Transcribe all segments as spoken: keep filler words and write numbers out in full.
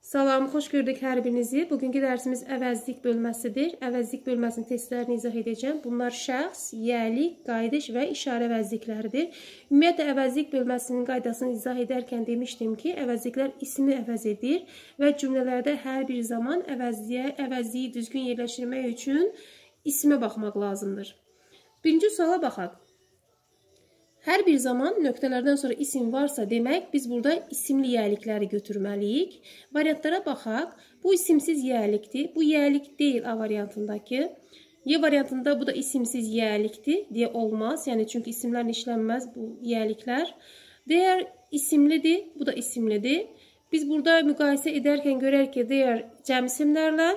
Salam, xoş gördük hər birinizi. Bugünkü dərsimiz əvəzlik bölməsidir. Əvəzlik bölməsinin testlərini izah edəcəm. Bunlar şəxs, yəlik, qayıdış və işarə əvəzlikləridir. Ümumiyyətlə, əvəzlik bölməsinin qaydasını izah edərkən demişdim ki, əvəzliklər ismi əvəz edir və cümlələrdə hər bir zaman əvəzliyə, əvəzliyi düzgün yerləşdirmək üçün ismə baxmaq lazımdır. Birinci suala baxaq. Hər bir zaman nöqtələrdən sonra isim varsa demək, biz burada isimli yəlikləri götürməliyik. Variantlara baxaq. Bu isimsiz yəlikdir. Bu yəlik deyil A variantındakı. Y variantında bu da isimsiz yəlikdir deyə olmaz. Yəni çünki isimlərlə işlənməz bu yəliklər. Deyər isimlidir. Bu da isimlidir. Biz burada müqayisə edərkən görək ki, deyər cəm isimlərlə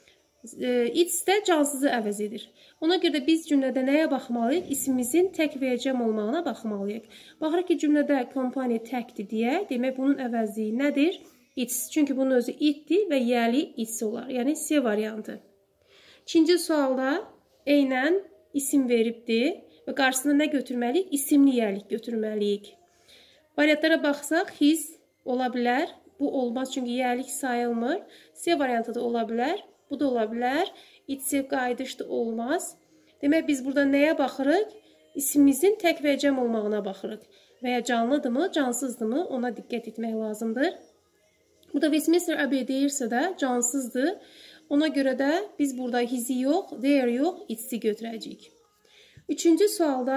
it's də cansızı əvəz edir. Ona görə də biz cümlədə nəyə baxmalıyıq? İsimimizin tək və ya cəm olmağına baxmalıyıq. Baxırıq ki, cümlədə company təkdir deyə, demək bunun əvəzliyi nədir? It's. Çünki bunun özü itdir və yəli it's olar. Yəni C variantı. İkinci sualda eynən isim veribdir və qarşısına nə götürməliyik? İsimli yəlik götürməliyik. Variantlara baxsaq, his ola bilər. Bu olmaz çünki yəlik sayılmır. C variantı da ola bilər. Bu da ola bilər. İtsi qayıdışda olmaz. Demək, biz burada nəyə baxırıq? İsimimizin tək və cəm olmağına baxırıq. Və ya canlıdırmı, cansızdırmı? Ona diqqət etmək lazımdır. Burada Westminster Abbey deyirsə də cansızdır. Ona görə də biz burada hizi yox, there yox, itsi götürəcəyik. Üçüncü sualda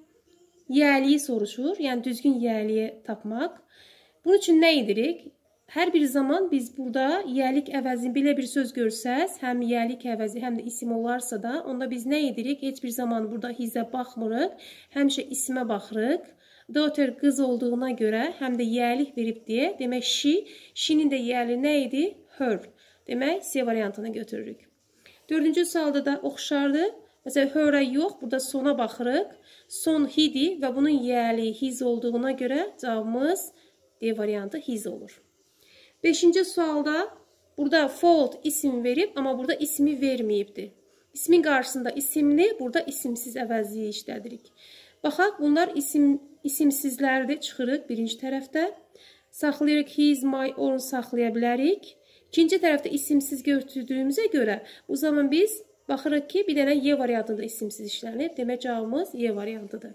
yəliyi soruşur. Yəni düzgün yəliyi tapmaq. Bunun üçün nə edirik? Hər bir zaman biz burada yəlik əvəzini belə bir söz görsəz, həm yəlik əvəzi, həm də isim olarsa da, onda biz nə edirik? Heç bir zaman burada hizə baxmırıq, həmişə ismə baxırıq. Daughter qız olduğuna görə həm də yəlik verib deyə, demək she, she'nin də yəli nə idi? Her. Demək, C variantını götürürük. Dördüncü sualda da oxşardır. Məsələn, her'a yox, burada sona baxırıq. Son hidir və bunun yəli his olduğuna görə cavabımız D variantı his olur. Beşinci sualda burada fault isim verib, amma burada ismi verməyibdir. İsmin qarşısında isimli, burada isimsiz əvəzliyi işlədirik. Baxaq, bunlar isim, isimsizlərdir, çıxırıq birinci tərəfdə. Saxlayırıq his, my, or saxlaya bilərik. İkinci tərəfdə isimsiz götürdüyümüzə görə, bu zaman biz baxırıq ki, bir dənə Y variantında isimsiz işlənib. Demək, cavabımız Y variantıdır.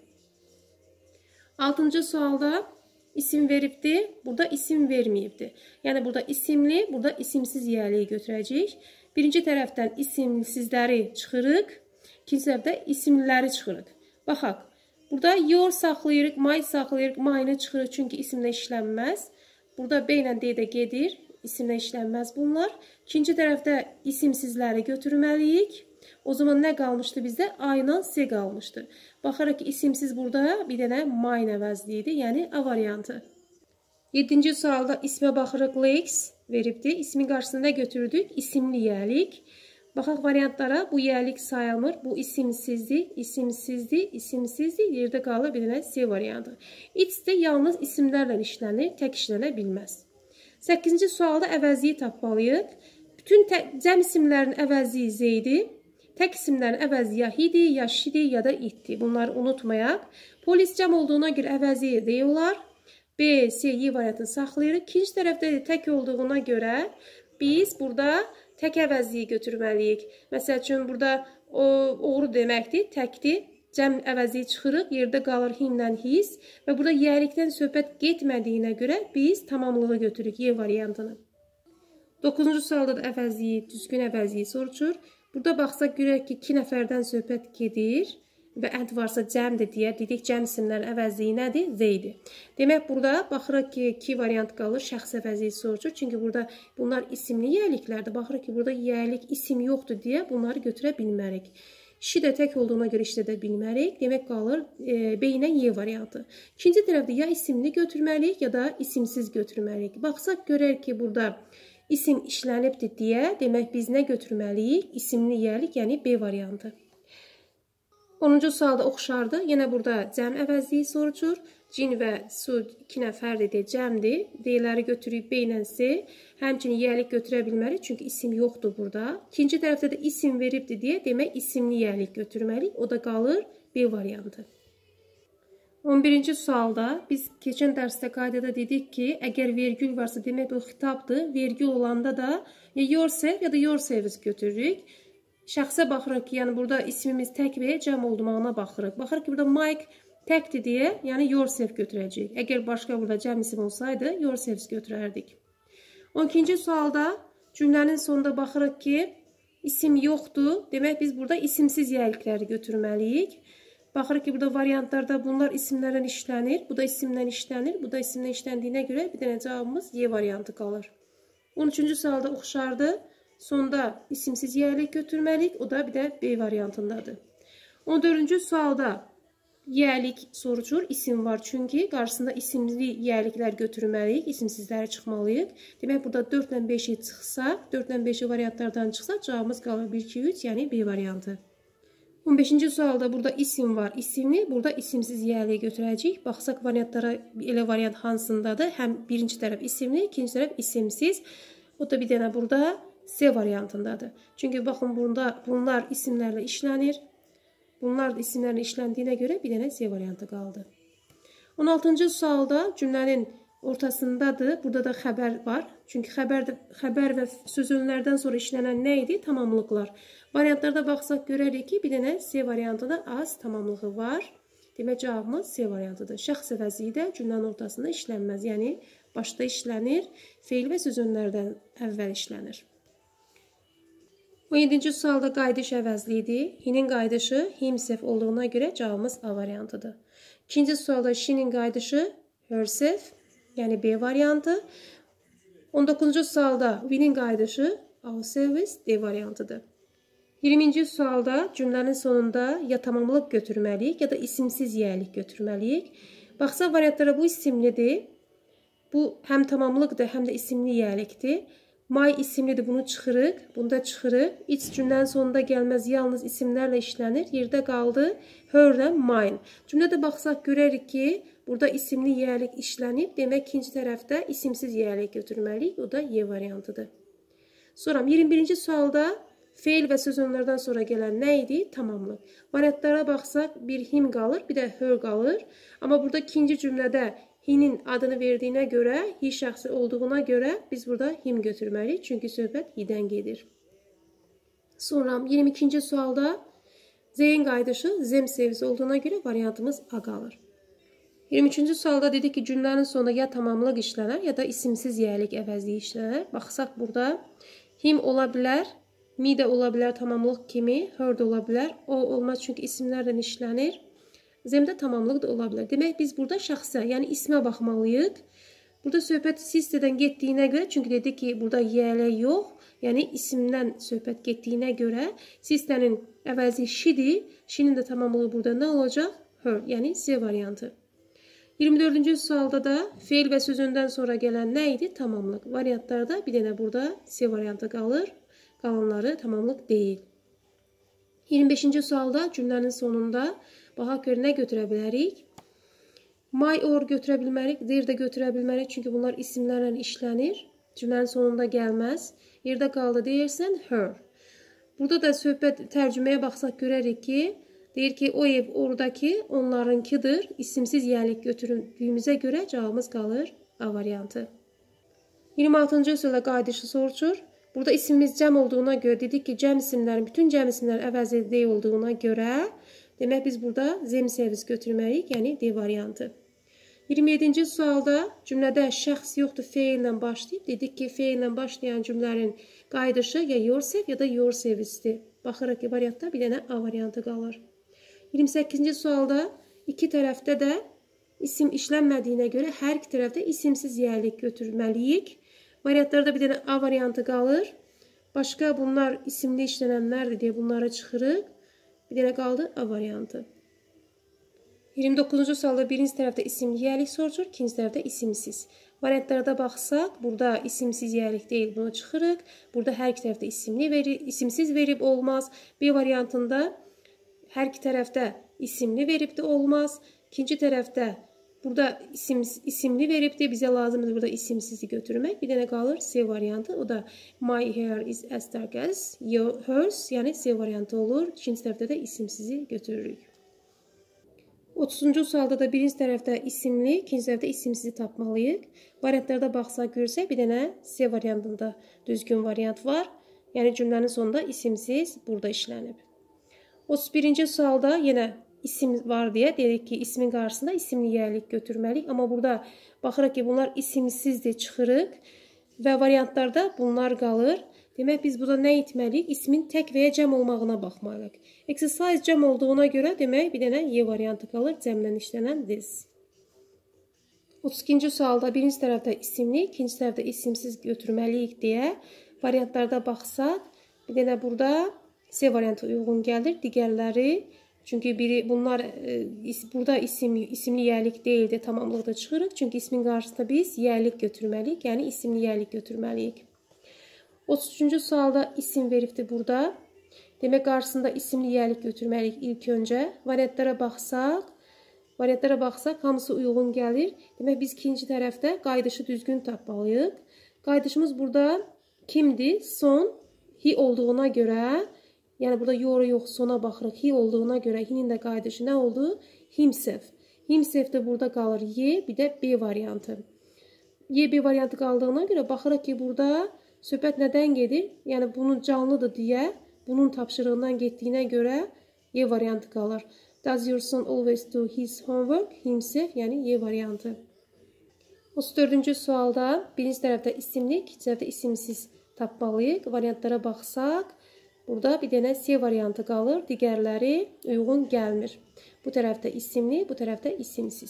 Altıncı sualda İsim veribdir, burada isim verməyibdir. Yəni, burada isimli, burada isimsiz yəliyi götürəcəyik. Birinci tərəfdən isimsizləri çıxırıq, ikinci tərəfdə isimliləri çıxırıq. Baxaq, burada your saxlayırıq, my saxlayırıq, my'ını çıxırıq, çünki isimlə işlənməz. Burada B ilə D də gedir, isimlə işlənməz bunlar. İkinci tərəfdə isimsizləri götürməliyik. O zaman nə qalmışdı bizdə? A ilə C qalmışdı. Baxarıq ki, isimsiz burada bir dənə my əvəzliyidir, yəni A variantı. Yedinci sualda ismə baxırıq, legs veribdir. İsmin qarşısında nə götürdük? İsimli yəlik. Baxaq variantlara, bu yəlik sayılmır. Bu isimsizdir, isimsizdir, isimsizdir. Yerdə qalır bir dənə C variantı. It's də yalnız isimlərlə işlənir, tək işlənə bilməz. Səkkizinci sualda əvəzliyi tapmalıyıq. Bütün cəm isimlərin əvəzliyi Z-dir. Tək isimlərin əvəzi ya hidi, ya şidi, ya da itdi. Bunları unutmayaq. Polis cəm olduğuna görə əvəzi D olar. B, C, Y variantını saxlayırıq. İkinci tərəfdə də tək olduğuna görə biz burada tək əvəzliyi götürməliyik. Məsəl üçün, burada oğru deməkdir, təkdir. Cəm əvəzliyi çıxırıq, yerdə qalır himlə his və burada yəlikdən söhbət getmədiyinə görə biz tamamlığı götürürük Y variantını. Doqquzuncu sualda da əvəzliyi, düzgün əvəzliyi soruşur. Burada baxsaq, görək ki, iki nəfərdən söhbət gedir və ət varsa cəmdir deyə, dedik cəm isimlərin əvəzliyi nədir? Z-dir. Demək, burada baxırıq ki, iki variant qalır, şəxs əvəzliyi soruşur. Çünki burada bunlar isimli yəliklərdir. Baxırıq ki, burada yəlik isim yoxdur deyə bunları götürə bilmərik. Şi də tək olduğuna görə işlədə bilmərik. Demək, qalır e, B ilə Y variantı. İkinci tərəfdə ya isimli götürməliyik, ya da isimsiz götürməliyik. Baxsaq, görək ki, burada İsim işlənibdir deyə, demək biz nə götürməliyik? İsimli yəlik, yəni B variantı. onuncu sualda oxşardır. Yenə burada cəm əvəzliyi soruşur. Cin və su iki nəfərdir deyə cəmdir. D-ləri götürüb B ilə C. Həmçinin yəlik götürə bilmərik, çünki isim yoxdur burada. İkinci tərəfdə də isim veribdir deyə, demək isimli yəlik götürməliyik. O da qalır B variantı. on birinci sualda biz keçən dərsdə qaydada dedik ki, əgər vergül varsa demək bu xitabdır. Vergül olanda da ya yourself ya da yourselves götürürük. Şəxsə baxırıq ki, yəni burada ismimiz tək və ya cəm olduğuna baxırıq. Baxırıq ki, burada Mike təkdir deyə, yəni yourself götürəcəyik. Əgər başqa burada cəm isim olsaydı, yourselves götürərdik. on ikinci sualda cümlənin sonunda baxırıq ki, isim yoxdur. Demək biz burada isimsiz yəlikləri götürməliyik. Baxırıq ki, burada variantlarda bunlar isimlərdən işlənir. Bu da isimdən işlənir. Bu da isimdən işləndiyinə görə bir dənə cavabımız Y variantı qalır. on üçüncü sualda oxşardı. Sonda isimsiz yəlik götürməliyik. O da bir də B variantındadır. on dördüncü sualda yəlik soruşur. İsim var çünki qarşısında isimli yəliklər götürməliyik. İsimsizləri çıxmalıyıq. Demək burada dörd ilə beşi çıxsa, dörd ilə beşi variantlardan çıxsa cavabımız qalır bir, iki, üç, yəni B variantı. on beşinci sualda burada isim var. İsimli, burada isimsiz yəliyi götürəcəyik. Baxsaq variantlara elə variant hansındadır? Həm birinci tərəf isimli, ikinci tərəf isimsiz. O da bir dənə burada C variantındadır. Çünki baxın bunda bunlar isimlərlə işlənir. Bunlar da isimlərlə işləndiyinə görə bir dənə C variantı qaldı. on altıncı sualda cümlənin ortasındadır. Burada da xəbər var. Çünki xəbər, xəbər və sözünlərdən sonra işlənən nə idi? Tamamlıqlar. Variantlarda baxsaq görərik ki, bir dənə C variantında az tamamlığı var. Demək cavabımız C variantıdır. Şəxs əvəzliyi də cümlənin ortasında işlənməz. Yəni başda işlənir, feil və sözünlərdən əvvəl işlənir. on yeddinci sualda qayıdış əvəzliyidir. Hinin qayıdışı himself olduğuna görə cavabımız A variantıdır. İkinci sualda she'nin qayıdışı herself, yəni B variantı. on doqquzuncu sualda we'nin qayıdışı ourselves, D variantıdır. iyirminci sualda cümlənin sonunda ya tamamlıq götürməliyik, ya da isimsiz yəlik götürməliyik. Baxsa variantlara bu isimlidir. Bu həm tamamlıqdır, həm də isimli yəlikdir. My isimlidir, bunu çıxırıq, bunda çıxırıq. İç cümlənin sonunda gəlməz, yalnız isimlərlə işlənir. Yerdə qaldı herlə mine. Cümlədə baxsaq görərik ki, burada isimli yəlik işlənib. Demək ikinci tərəfdə isimsiz yəlik götürməliyik. O da Y variantıdır. Sonra iyirmi birinci sualda feil və sözünlərdən sonra gələn nə idi? Tamamlıq. Variantlara baxsaq bir him qalır, bir də her qalır. Amma burada ikinci cümlədə hinin adını verdiyinə görə, hi şəxsi olduğuna görə biz burada him götürməliyik. Çünki söhbət hidən gedir. Sonra iyirmi ikinci sualda Z'in qayıdışı themselves olduğuna görə variantımız A qalır. iyirmi üçüncü sualda dedik ki, cümlənin sonunda ya tamamlıq işlənər, ya da isimsiz yəlik əvəzliyi işlənər. Baxsaq burada him ola bilər, mi də ola bilər tamamlıq kimi, her də ola bilər. O olmaz çünki isimlərdən işlənir. Zemdə tamamlıq da ola bilər. Demək biz burada şəxsə, yəni ismə baxmalıyıq. Burada söhbət sistədən getdiyinə görə, çünki dedik ki, burada yələ yox, yəni isimdən söhbət getdiyinə görə sistənin əvəzi şidir. Şinin də tamamlığı burada nə olacaq? Her, yəni C variantı. iyirmi dördüncü sualda da feil və sözündən sonra gələn nə idi? Tamamlıq. Variantlarda bir dənə burada C variantı qalır. Qalanları tamamlıq deyil. iyirmi beşinci sualda cümlənin sonunda baxaq gör nə götürə bilərik? My or götürə bilmərik, there də götürə bilmərik. Çünki bunlar isimlərlə işlənir. Cümlənin sonunda gəlməz. Yerdə qaldı deyirsən her. Burada da söhbət tərcüməyə baxsaq görərik ki, deyir ki, o ev oradakı onlarınkidir. İsimsiz yəlik götürdüyümüzə görə cavabımız qalır A variantı. iyirmi altıncı sualda qayıdışı soruşur. Burada isimimiz cəm olduğuna görə dedik ki, cəm isimlərin, bütün cəm isimlər əvəzli olduğuna görə demək biz burada themselves götürməliyik, yəni D variantı. iyirmi yeddinci sualda cümlədə şəxs yoxdur, feillə başlayıb. Dedik ki, feillə başlayan cümlənin qayıdışı ya yourself ya da yourselves'dir. Baxırıq ki, variantda bir dənə A variantı qalır. iyirmi səkkizinci sualda iki tərəfdə də isim işlənmədiyinə görə hər iki tərəfdə isimsiz yəlik götürməliyik. Variantlarda bir dənə A variantı qalır. Başqa bunlar isimli işlənənlərdir deyə bunları çıxırıq. Bir dənə qaldı A variantı. iyirmi doqquzuncu sualda birinci tərəfdə isimli yəlik soruşur, ikinci tərəfdə isimsiz. Variantlarda baxsaq, burada isimsiz yəlik deyil, bunu çıxırıq. Burada hər iki tərəfdə isimli verib, isimsiz verib olmaz. B variantında hər iki tərəfdə isimli verib də olmaz. İkinci tərəfdə burada isim, isimli veribdir. Bizə lazımdır burada isimsizi götürmək. Bir dənə qalır C variantı. O da my hair is as dark as yours. Yəni C variantı olur. İkinci tərəfdə də isimsizi götürürük. otuzuncu sualda da birinci tərəfdə isimli, ikinci tərəfdə isimsizi tapmalıyıq. Variantlarda baxsaq görsək, bir dənə C variantında düzgün variant var. Yəni cümlənin sonunda isimsiz burada işlənib. otuz birinci sualda yenə isim var deyə dedik ki, ismin qarşısında isimli yiyəlik götürməliyik. Amma burada baxırıq ki, bunlar isimsizdir, çıxırıq və variantlarda bunlar qalır. Demək, biz burada nə etməliyik? İsmin tək və ya cəm olmağına baxmalıyıq. Exercise cəm olduğuna görə demək, bir dənə Y variantı qalır, cəmlə işlənən this. otuz ikinci sualda birinci tərəfdə isimli, ikinci tərəfdə isimsiz götürməliyik deyə variantlarda baxsaq, bir dənə burada C variantı uyğun gəlir, digərləri. Çünki biri bunlar burada isim isimli yiyəlik deyildi, tamamlıqda çıxırıq. Çünki ismin qarşısında biz yiyəlik götürməliyik, yəni isimli yiyəlik götürməliyik. otuz üçüncü sualda isim veribdir burada. Demək, qarşısında isimli yiyəlik götürməliyik ilk öncə. Variantlara baxsaq, variantlara baxsaq hamısı uyğun gəlir. Demək, biz ikinci tərəfdə qayıdışı düzgün tapmalıyıq. Qayıdışımız burada kimdir? Son, he olduğuna görə, yəni burada yoru yox, sona baxırıq. He olduğuna görə hinin də qayıdışı nə oldu? Himself. Himself də burada qalır Y, bir də B variantı. Y, B variantı qaldığına görə baxırıq ki, burada söhbət nədən gedir? Yəni bunun canlıdır deyə, bunun tapşırığından getdiyinə görə Y variantı qalır. Does your son always do his homework? Himself, yəni Y variantı. otuz dördüncü sualda birinci tərəfdə isimli, ikinci tərəfdə isimsiz tapmalıyıq. Variantlara baxsaq, burada bir dənə C variantı qalır, digərləri uyğun gəlmir. Bu tərəfdə isimli, bu tərəfdə isimsiz.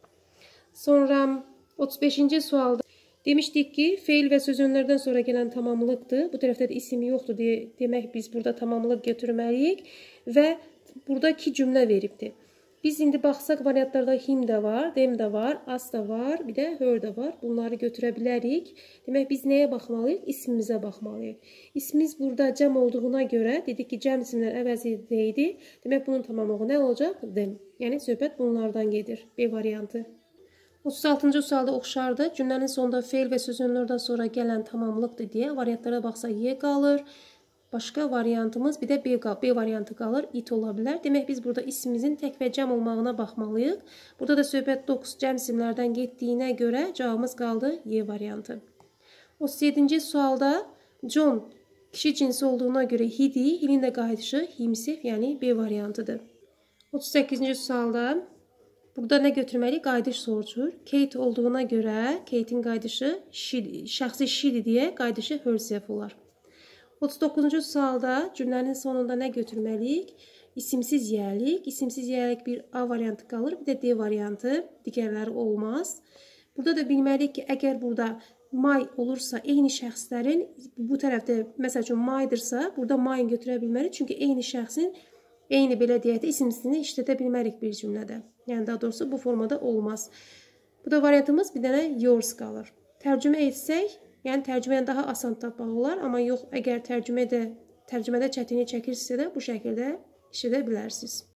Sonra otuz beşinci sualda demişdik ki, feil və sözünlərdən sonra gələn tamamlıqdır. Bu tərəfdə də isim yoxdur deyə demək biz burada tamamlıq götürməliyik və burada iki cümlə veribdir. Biz indi baxsaq variantlarda him də var, them də var, us da var, bir də her də var. Bunları götürə bilərik. Demək, biz nəyə baxmalıyıq? İsmimizə baxmalıyıq. İsmimiz burada cəm olduğuna görə, dedik ki, cəm isimlər əvəzində idi. Demək, bunun tamamlığı nə olacaq? Them. Yəni, söhbət bunlardan gedir. B variantı. otuz altıncı sualda oxşardı. Cümlənin sonunda feil və sözünlərdən sonra gələn tamamlıqdır deyə variantlara baxsaq Y qalır. Başqa variantımız bir də B, B variantı qalır, it ola bilər. Demək, biz burada ismimizin tək və cəm olmağına baxmalıyıq. Burada da söhbət dokuz cəm isimlərdən getdiyinə görə cavabımız qaldı Y variantı. otuz yeddinci sualda John kişi cinsi olduğuna görə he-dir, he'nin də qayıdışı himself, yəni B variantıdır. otuz səkkizinci sualda burada nə götürməliyik? Qayıdış sorucur. Kate olduğuna görə Kate'in qayıdışı şəxsi she-dir deyə qayıdışı herself olar. otuz doqquzuncu sualda cümlənin sonunda nə götürməliyik? İsimsiz yiyəlik. İsimsiz yiyəlik bir A variantı qalır, bir də D variantı. Digərləri olmaz. Burada da bilməliyik ki, əgər burada my olursa, eyni şəxslərin bu tərəfdə, məsəl üçün my'dırsa, burada my'ni götürə bilmərik. Çünki eyni şəxsin, eyni belə deyək də isimsizini işlədə bilmərik bir cümlədə. Yəni, daha doğrusu bu formada olmaz. Bu da variantımız bir dənə yours qalır. Tərcümə etsək, yəni tərcüməyə daha asan tapmaq olar, amma yox, əgər tərcümədə, tərcümədə çətinlik çəkirsə də bu şəkildə işlədə bilərsiniz.